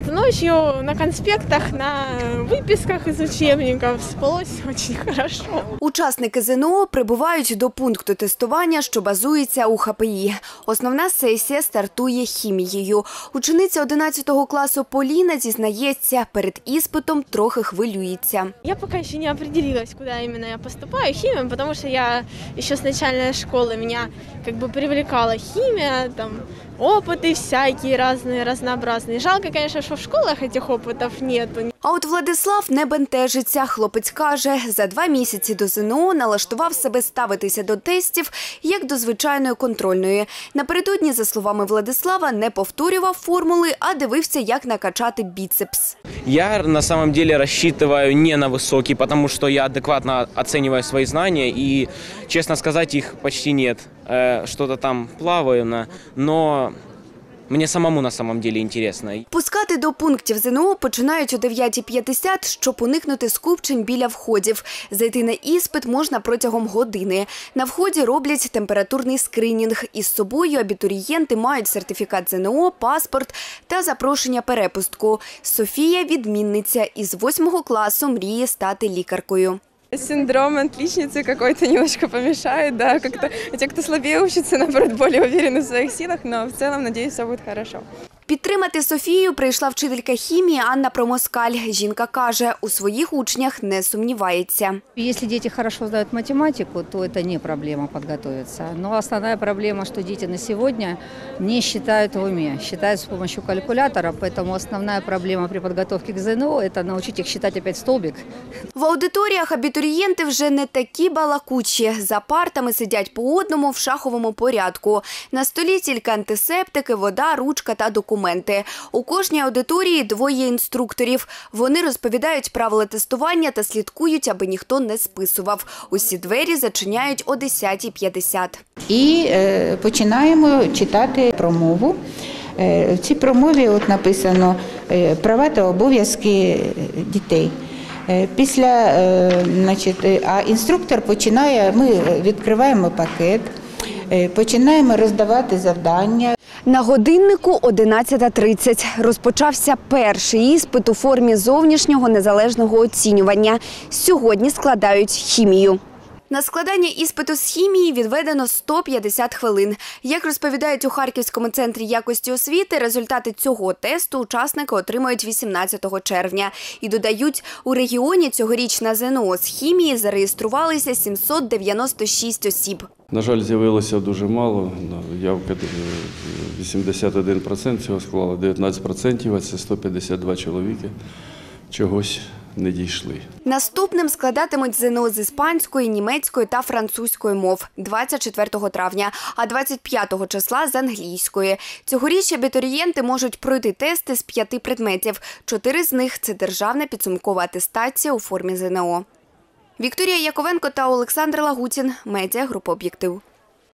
ночью на конспектах, на выписках из учебников спалось очень хорошо. Учасники ЗНО прибувають до пункту тестування, що базується у ХПІ. Основна сесія стартує хімією. Учениця 11 класу Поліна зізнається, перед іспитом трохи хвилюється. Я пока еще не определилась, куда именно я поступаю, химию, потому что я еще с начальной школы, меня как бы привлекала химия, там опыты всякие разные, разнообразные. Жалко, конечно, что в школах этих опытов нету. А от Владислав не бентежиться. Хлопець каже, за 2 місяці до ЗНО налаштував себе ставитися до тестів, як до звичайної контрольної. Напередодні, за словами Владислава, не повторював формули, а дивився, як накачати біцепс. Я на самом деле рассчитываю не на высокий, потому что я адекватно оцениваю свои знания и, честно сказать, их почти нет. Что-то там плаваю, но мені самому на самом деле інтересно. Пускати до пунктів ЗНО починають о 9:50, щоб уникнути скупчень біля входів. Зайти на іспит можна протягом години. На вході роблять температурний скринінг. Із собою абітурієнти мають сертифікат ЗНО, паспорт та запрошення перепустку. Софія – відмінниця. Із 8 класу мріє стати лікаркою. Синдром отличницы какой-то немножко помешает, да, как-то те, кто слабее учится, наоборот, более уверены в своих силах, но в целом, надеюсь, все будет хорошо. Підтримати Софію прийшла вчителька хімії Анна Промоскаль. Жінка каже, у своїх учнях не сумнівається. Если дети хорошо знают математику, то это не проблема подготовиться. Но основная проблема, что дети на сегодня не считают в уме, считают с помощью калькулятора, поэтому основная проблема при подготовке к ЗНО – это научить их считать опять столбик. В аудиторіях абітурієнти вже не такі балакучі. За партами сидять по одному в шаховому порядку. На столі тільки антисептики, вода, ручка та документи. У кожній аудиторії 2 інструкторів. Вони розповідають правила тестування та слідкують, аби ніхто не списував. Усі двері зачиняють о 10:50. І починаємо читати промову. В цій промові от написано «Права та обов'язки дітей». А інструктор починає, ми відкриваємо пакет, починаємо роздавати завдання. На годиннику 11:30. Розпочався перший іспит у формі зовнішнього незалежного оцінювання. Сьогодні складають хімію. На складання іспиту з хімії відведено 150 хвилин. Як розповідають у Харківському центрі якості освіти, результати цього тесту учасники отримають 18 червня. І додають, у регіоні цьогоріч на ЗНО з хімії зареєструвалися 796 осіб. На жаль, з'явилося дуже мало. Явка 81% цього склала, 19%, а це 152 чоловіки. Чогось не дійшли. Наступним складатимуть ЗНО з іспанської, німецької та французької мов 24 травня, а 25 числа з англійської. Цьогоріч абітурієнти можуть пройти тести з 5 предметів. 4 з них – це державна підсумкова атестація у формі ЗНО. Вікторія Яковенко та Олександр Лагутін. Медіагрупа «Об'єктив».